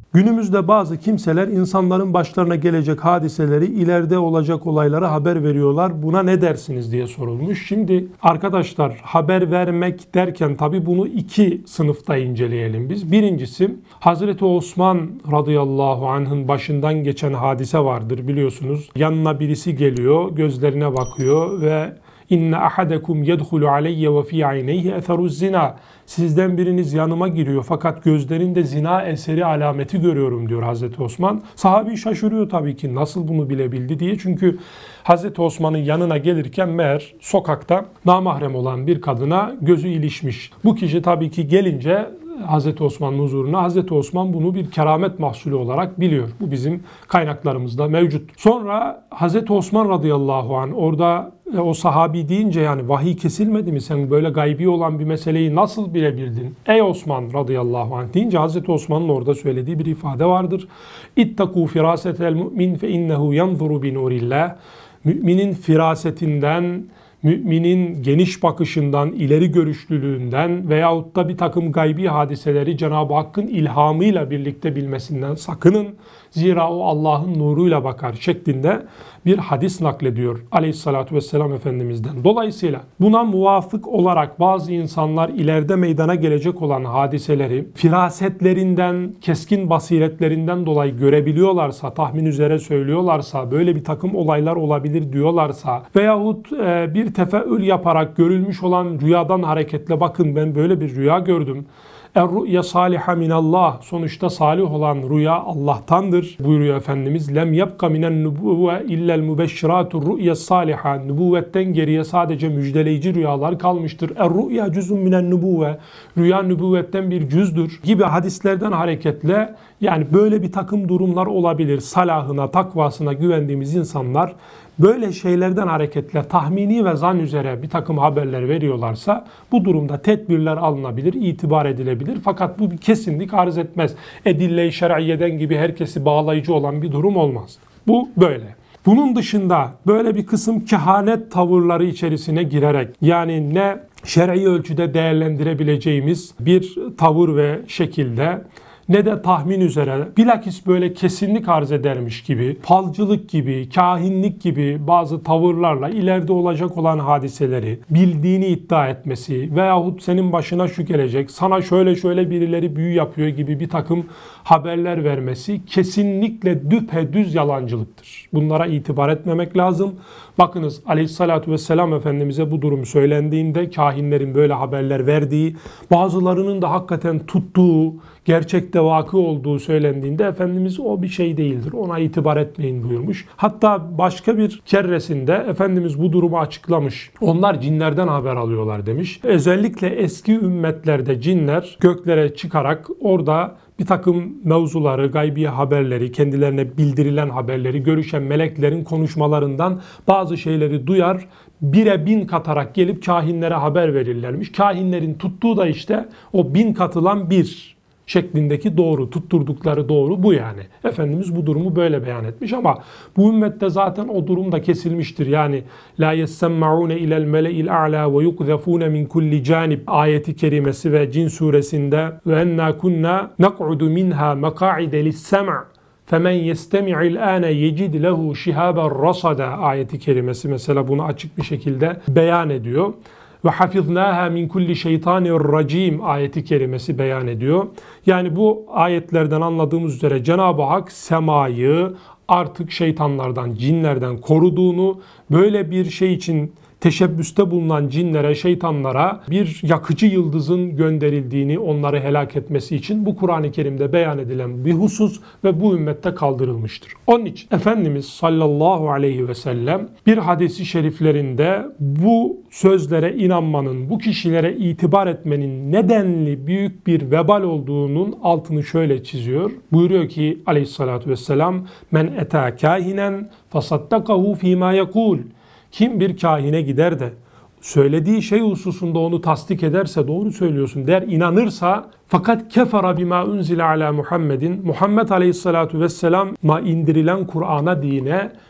Günümüzde bazı kimseler insanların başlarına gelecek hadiseleri, ileride olacak olayları haber veriyorlar. Buna ne dersiniz diye sorulmuş. Şimdi arkadaşlar, haber vermek derken tabii bunu iki sınıfta inceleyelim biz. Birincisi, Hazreti Osman radıyallahu anh'ın başından geçen hadise vardır biliyorsunuz. Yanına birisi geliyor, gözlerine bakıyor ve İnne ahadekum yedhulu aleyye ve fi ayneyhi eseruz zina. Sizden biriniz yanıma giriyor fakat gözlerinde zina eseri alameti görüyorum diyor Hazreti Osman. Sahabi şaşırıyor tabii ki nasıl bunu bilebildi diye. Çünkü Hazreti Osman'ın yanına gelirken meğer sokakta namahrem olan bir kadına gözü ilişmiş. Bu kişi tabii ki gelince Hazreti Osman'ın huzuruna, Hazreti Osman bunu bir keramet mahsulü olarak biliyor. Bu bizim kaynaklarımızda mevcut. Sonra Hazreti Osman radıyallahu anh orada o sahabi deyince yani vahiy kesilmedi mi? Sen böyle gaybi olan bir meseleyi nasıl bilebildin? Ey Osman radıyallahu anh deyince Hazreti Osman'ın orada söylediği bir ifade vardır. İttakû firâsetel mu'min fe innehu yanzuru bi nurillah. Müminin firasetinden, müminin geniş bakışından, ileri görüşlülüğünden veyahut da bir takım gaybi hadiseleri Cenab-ı Hakk'ın ilhamıyla birlikte bilmesinden sakının. Zira o Allah'ın nuruyla bakar şeklinde bir hadis naklediyor Aleyhisselatü Vesselam Efendimiz'den. Dolayısıyla buna muvafık olarak bazı insanlar ileride meydana gelecek olan hadiseleri firasetlerinden, keskin basiretlerinden dolayı görebiliyorlarsa, tahmin üzere söylüyorlarsa, böyle bir takım olaylar olabilir diyorlarsa veyahut bir tefeül yaparak görülmüş olan rüyadan hareketle bakın ben böyle bir rüya gördüm. Er-ru'ya saliha minallah. Sonuçta salih olan rüya Allah'tandır buyuruyor Efendimiz. Lem yebka minen nubuvve illel mübeşşiratur ru'ya saliha. Nübüvvetten geriye sadece müjdeleyici rüyalar kalmıştır. Er-ru'ya cüzun minen nubuvve. Rüya nübüvvetten bir cüzdür gibi hadislerden hareketle yani böyle bir takım durumlar olabilir. Salahına, takvasına güvendiğimiz insanlar böyle şeylerden hareketle tahmini ve zan üzere bir takım haberler veriyorlarsa bu durumda tedbirler alınabilir, itibar edilebilir. Fakat bu bir kesinlik arz etmez. Edille-i şer'iyeden gibi herkesi bağlayıcı olan bir durum olmaz. Bu böyle. Bunun dışında böyle bir kısım kehanet tavırları içerisine girerek yani ne şer'i ölçüde değerlendirebileceğimiz bir tavır ve şekilde ne de tahmin üzere bilakis böyle kesinlik arz edermiş gibi, falcılık gibi, kahinlik gibi bazı tavırlarla ileride olacak olan hadiseleri bildiğini iddia etmesi veyahut senin başına şu gelecek, sana şöyle birileri büyü yapıyor gibi bir takım haberler vermesi kesinlikle düpedüz yalancılıktır. Bunlara itibar etmemek lazım. Bakınız Aleyhisselatü Vesselam Efendimiz'e bu durum söylendiğinde kahinlerin böyle haberler verdiği, bazılarının da hakikaten tuttuğu, gerçekte vakı olduğu söylendiğinde Efendimiz o bir şey değildir, ona itibar etmeyin buyurmuş. Hatta başka bir kerresinde Efendimiz bu durumu açıklamış. Onlar cinlerden haber alıyorlar demiş. Özellikle eski ümmetlerde cinler göklere çıkarak orada bir takım mevzuları, gaybi haberleri, kendilerine bildirilen haberleri, görüşen meleklerin konuşmalarından bazı şeyleri duyar, 1'e 1000 katarak gelip kahinlere haber verirlermiş. Kahinlerin tuttuğu da işte o 1000 katılan 1 şeklindeki doğru, tutturdukları doğru bu yani. Efendimiz bu durumu böyle beyan etmiş ama bu ümmette zaten o durum da kesilmiştir. Yani la yessemmaune ilel mele'il a'la ve yukzafune min kulli canib ayeti kerimesi ve Cin suresinde ve enna kunna naq'udu minha maqa'ide lis-sem' femen yestemi'il âne yecid lehu şihaben rasada ayeti kerimesi mesela bunu açık bir şekilde beyan ediyor. Ve hafiznâhâ min kulli şeytanirracîm ayeti kerimesi beyan ediyor. Yani bu ayetlerden anladığımız üzere Cenab-ı Hak semayı artık şeytanlardan, cinlerden koruduğunu, böyle bir şey için teşebbüste bulunan cinlere, şeytanlara bir yakıcı yıldızın gönderildiğini, onları helak etmesi için bu Kur'an-ı Kerim'de beyan edilen bir husus ve bu ümmette kaldırılmıştır. Onun için Efendimiz sallallahu aleyhi ve sellem bir hadisi şeriflerinde bu sözlere inanmanın, bu kişilere itibar etmenin nedenli büyük bir vebal olduğunun altını şöyle çiziyor. Buyuruyor ki aleyhissalatü vesselam men etâ kâhinen fasaddakahu fîmâ yekûl. Kim bir kahine gider de söylediği şey hususunda onu tasdik ederse doğru söylüyorsun der, inanırsa fakat kefara bima unzile ala Muhammedin Muhammed Aleyhissalatu vesselam'a indirilen Kur'an'a dine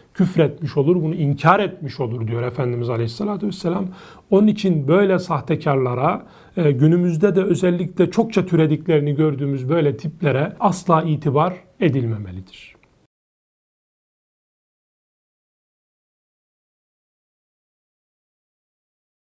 küfretmiş olur, bunu inkar etmiş olur diyor Efendimiz Aleyhisselatü Vesselam. Onun için böyle sahtekarlara, günümüzde de özellikle çokça türediklerini gördüğümüz böyle tiplere asla itibar edilmemelidir.